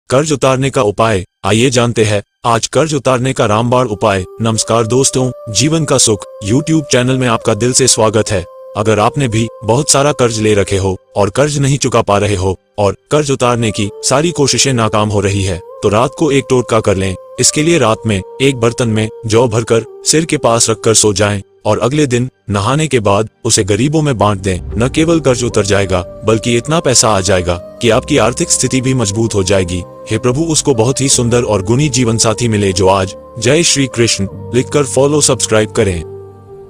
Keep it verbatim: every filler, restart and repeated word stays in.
कर्ज उतारने का उपाय, आइए जानते हैं आज कर्ज उतारने का रामबाण उपाय। नमस्कार दोस्तों, जीवन का सुख यूट्यूब चैनल में आपका दिल से स्वागत है। अगर आपने भी बहुत सारा कर्ज ले रखे हो और कर्ज नहीं चुका पा रहे हो और कर्ज उतारने की सारी कोशिशें नाकाम हो रही है, तो रात को एक टोटका कर लें। इसके लिए रात में एक बर्तन में जौ भरकर सिर के पास रखकर सो जाएं और अगले दिन नहाने के बाद उसे गरीबों में बांट दें। न केवल कर्ज उतर जाएगा बल्कि इतना पैसा आ जाएगा कि आपकी आर्थिक स्थिति भी मजबूत हो जाएगी। हे प्रभु, उसको बहुत ही सुंदर और गुणी जीवन साथी मिले जो आज जय श्री कृष्ण लिखकर फॉलो सब्सक्राइब करें।